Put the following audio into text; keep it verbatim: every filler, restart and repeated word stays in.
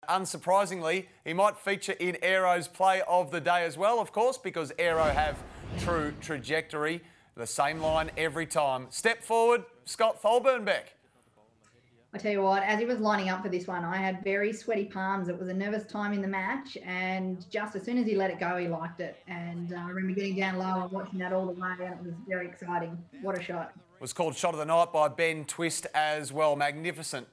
unsurprisingly, he might feature in Aero's play of the day as well, of course, because Aero have true trajectory. The same line every time. Step forward, Scott Tholbernbeck. I tell you what, as he was lining up for this one, I had very sweaty palms. It was a nervous time in the match, and just as soon as he let it go, he liked it. And uh, I remember getting down low and watching that all the way, and it was very exciting. What a shot. Was called Shot of the Night by Ben Twist as well. Magnificent